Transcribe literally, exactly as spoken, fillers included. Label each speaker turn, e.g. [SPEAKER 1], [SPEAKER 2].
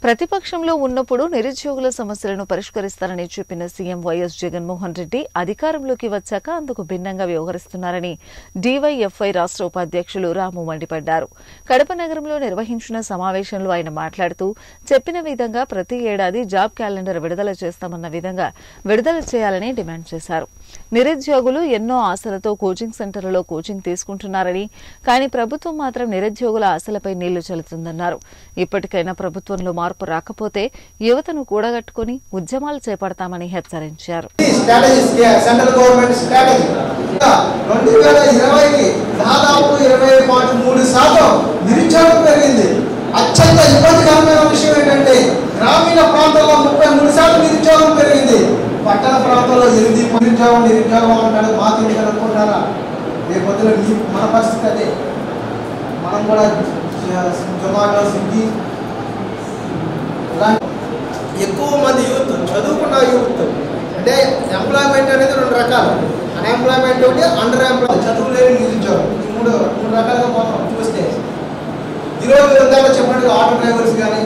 [SPEAKER 1] ప్రతిపక్షంలో ఉన్నప్పుడు నిరుద్యోగుల సమస్యలను పరిష్కరిస్తారని చెప్పిన సీఎం వైఎస్ జగన్మోహన్ రెడ్డి అధికారంలోకి వచ్చాక అందుకు భిన్నంగా వ్యవహరిస్తున్నారని డీవైఎఫ్ఐ రాష్ట్ర ఉపాధ్యక్షులు రాము మండిపడ్డారు. కడప నగరంలో నిర్వహించిన సమావేశంలో ఆయన మాట్లాడుతూ చెప్పిన విధంగా ప్రతి ఏడాది జాబ్ క్యాలెండర్ విడుదల చేస్తామన్న విధంగా విడుదల చేయాలని డిమాండ్ చేశారు. నిరుద్యోగులు ఎన్నో ఆశలతో కోచింగ్ సెంటర్లలో కోచింగ్ తీసుకుంటున్నారని, కానీ ప్రభుత్వం మాత్రం నిరుద్యోగుల ఆశలపై నీళ్లు చల్లుతుందన్నారు. ఇప్పటికైనా ప్రభుత్వంలో మార్పు రాకపోతే యువతను కూడగట్టుకుని ఉద్యమాలు చేపడతామని హెచ్చరించారు.
[SPEAKER 2] అత్యంత ఇబ్బందికరమైన విషయం ఏంటంటే గ్రామీణ ప్రాంతాల్లో ముప్పై మూడు శాతం నిరుద్యోగం పెరిగింది. పట్టణ ప్రాంతాల్లో ఎనిమిది నిరుద్యోగం నిరుద్యోగం అంటాడు. మాకు ఎందుకు అనుకుంటారా? రేపు మన పరిస్థితి అదే. మనం కూడా జొమాటో, స్విగ్గీ ఎక్కువ మంది యూత్, చదువుకున్న యూత్ అంటే ఎంప్లాయ్మెంట్ అనేది రెండు రకాలు, అన్ఎంప్లాయ్మెంట్ ఒకటి, అండర్ ఎంప్లాయ్, చదువు లేని నిరుద్యోగం. ఈ మూడు మూడు రకాలుగా మనం చూస్తే ఈరోజు చెప్పినట్టు ఆటో డ్రైవర్స్ కానీ